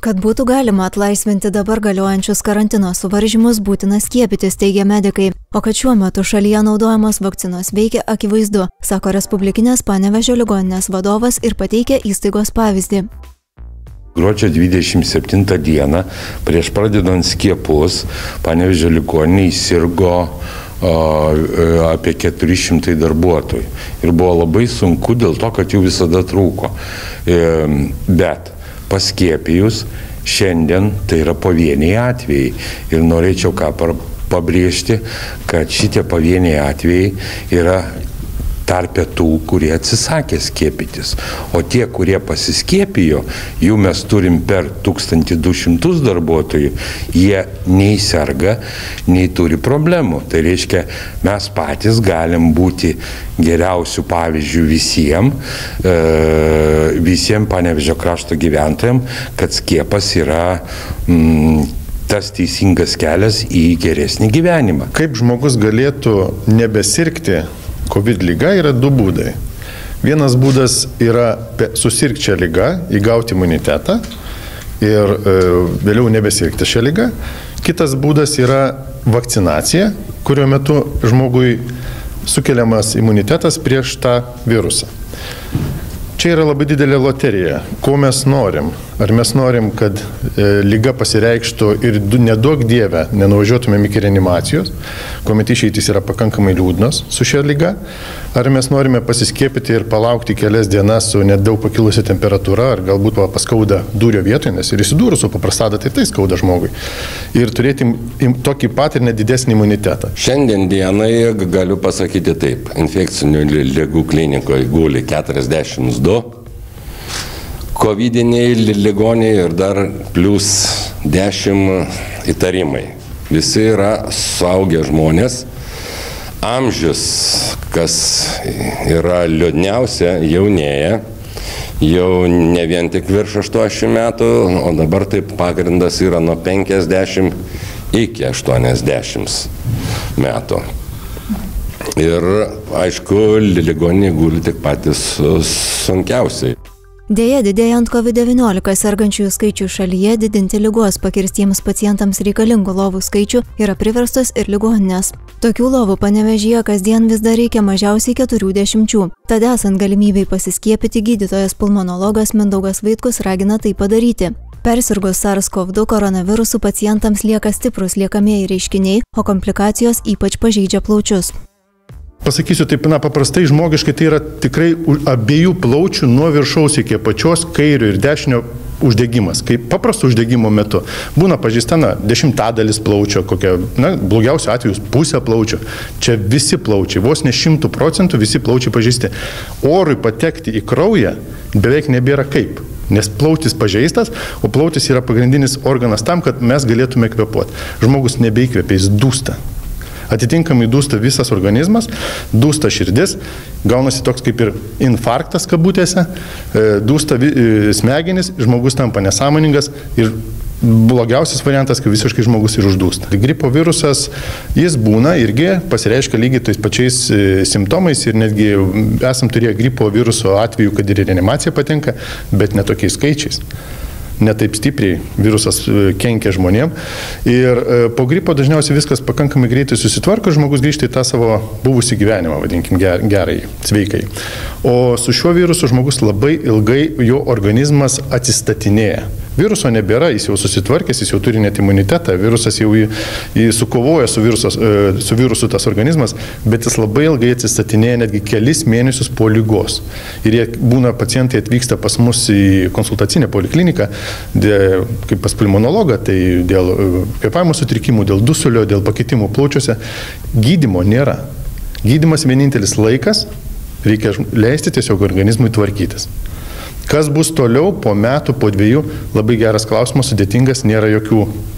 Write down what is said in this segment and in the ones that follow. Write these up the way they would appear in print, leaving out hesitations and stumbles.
Kad būtų galima atlaisvinti dabar galiojančius karantino suvaržymus, būtina skiepytis, teigia medikai. O kad šiuo metu šalyje naudojamos vakcinos veikia akivaizdu, sako Respublikinės Panevėžio ligoninės vadovas ir pateikia įstaigos pavyzdį. Gruodžio 27 dieną, prieš pradedant skiepus, Panevėžio ligoninėje sirgo apie 400 darbuotojų. Ir buvo labai sunku dėl to, kad jų visada trūko. Bet paskiepijus, šiandien tai yra pavieniai atvejai. Ir norėčiau pabrėžti, kad šitie pavieniai atvejai yra tarpe tų, kurie atsisakė skiepytis. O tie, kurie pasiskiepijo, jų mes turim per 1200 darbuotojų, jie nei serga, nei turi problemų. Tai reiškia, mes patys galim būti geriausių pavyzdžių visiems Panevėžio krašto gyventojams, kad skiepas yra tas teisingas kelias į geresnį gyvenimą. Kaip žmogus galėtų nebesirgti COVID lyga, yra du būdai. Vienas būdas yra susirgti šią lygą, įgauti imunitetą ir vėliau nebesirgti šią lygą. Kitas būdas yra vakcinacija, kurio metu žmogui sukeliamas imunitetas prieš tą virusą. Čia yra labai didelė loterija. Ko mes norim? Ar mes norim, kad lyga pasireikštų ir neduok Dieve nenuvažiuotumėm iki reanimacijos, kuomet išeitys yra pakankamai liūdnos su šia lyga? Ar mes norime pasiskiepyti ir palaukti kelias dienas su nedaug pakilusi temperatūra, ar galbūt paskauda dūrio vietoje, nes ir įsidūrus su paprastada tai skauda žmogui. Ir turėti tokį pat ir nedidesnį imunitetą. Šiandien dienai galiu pasakyti taip. Infekcinių ligų klinikoje guli 42. Covidiniai ligoniai ir dar plus 10 įtarimai. Visi yra suaugę žmonės. Amžius, kas yra liūdniausia, jaunėja. Jau ne vien tik virš 80 metų, o dabar taip pagrindas yra nuo 50 iki 80 metų. Ir aišku, ligoniai guli tik patys sunkiausiai. Deja, didėjant COVID-19 sergančiųjų skaičių šalyje, didinti ligos pakirstiems pacientams reikalingų lovų skaičių yra priverstos ir ligoninės. Tokių lovų Panevėžyje kasdien vis dar reikia mažiausiai 40. Tad esant galimybei pasiskiepyti, gydytojas pulmonologas Mindaugas Vaitkus ragina tai padaryti. Persirgus SARS-CoV-2 koronavirusų pacientams lieka stiprus liekamieji reiškiniai, o komplikacijos ypač pažeidžia plaučius. Pasakysiu taip, paprastai žmogiškai tai yra tikrai abiejų plaučių nuo viršaus iki apačios, kairio ir dešinio uždegimas. Kaip paprasto uždegimo metu būna pažeista 10% plaučio, blogiausiu atveju pusę plaučio. Čia visi plaučiai, vos ne 100% visi plaučiai pažeisti. Orui patekti į kraują beveik nebėra kaip. Nes plautis pažeistas, o plautis yra pagrindinis organas tam, kad mes galėtume kvėpuoti. Žmogus nebeįkvėpia, jis dūsta. Atitinkamai dūsta visas organizmas, dūsta širdis, gaunasi toks kaip ir infarktas kabutėse, dūsta smegenis, žmogus tampa nesąmoningas ir blogiausias variantas, kai visiškai žmogus ir uždūsta. Gripo virusas, jis būna irgi pasireiškia lygiai tais pačiais simptomais ir netgi esam turėję gripo viruso atveju, kad ir reanimacija patenka, bet ne tokiais skaičiais. Netaip stipriai virusas kenkia žmonėm. Ir po gripo dažniausiai viskas pakankamai greitai susitvarko ir žmogus grįžta į tą savo buvusį gyvenimą, vadinkim, gerai, sveikai. O su šiuo virusu žmogus labai ilgai, jo organizmas atsistatinėja. Viruso nebėra, jis jau susitvarkęs, jis jau turi net imunitetą, virusas jau sukovoja su virusu tas organizmas, bet jis labai ilgai atsistatinėja netgi kelis mėnesius po ligos. Ir pacientai atvyksta pas mus į konsultacinę polikliniką, kaip pas pulmonologą, tai dėl kvėpavimo sutrikimų, dėl dusulio, dėl pakitimų plaučiuose. Gydymo nėra. Gydymas vienintelis laikas, reikia leisti tiesiog organizmui tvarkytis. Kas bus toliau po metų, po 2, labai geras klausimas, sudėtingas, nėra jokių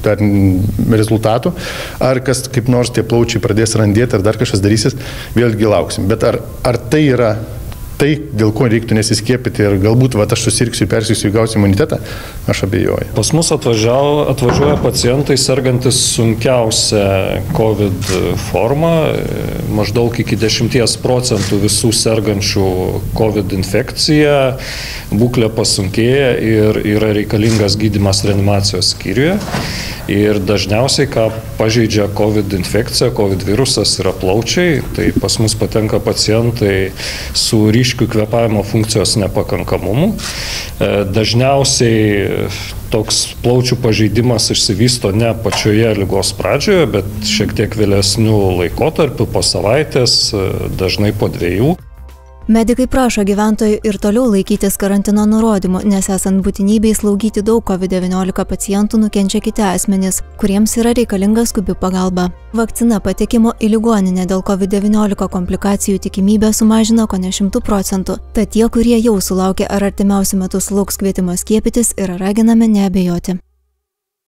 rezultatų. Ar kas kaip nors tie plaučiai pradės randėti, ar dar kažkas darysis, vėlgi lauksim. Bet ar tai yra tai, dėl ko reiktų nesiskiepyti ir galbūt aš susirgsiu, persirgsiu, gausiu imunitetą, aš abejoju. Pas mus atvažiuoja pacientai sergantis sunkiausia COVID forma, maždaug iki 10% visų sergančių COVID infekcija, būklė pasunkėja ir yra reikalingas gydymas reanimacijos skyriuje. Ir dažniausiai, ką pažeidžia COVID infekcija, COVID virusas yra plaučiai, tai pas mus patenka pacientai su ryškiu kvėpavimo funkcijos nepakankamumu. Dažniausiai toks plaučių pažeidimas išsivysto ne pačioje ligos pradžioje, bet šiek tiek vėlesnių laikotarpių, po savaitės, dažnai po 2. Medikai prašo gyventojų ir toliau laikytis karantino nurodymų, nes esant būtinybei slaugyti daug COVID-19 pacientų nukenčia kiti asmenys, kuriems yra reikalinga skubi pagalba. Vakcina patekimo į ligoninę dėl COVID-19 komplikacijų tikimybę sumažina kone 100%. Tad tie, kurie jau sulaukė ar artimiausiu metu sulauks kvietimo skiepytis, yra raginami neabejoti.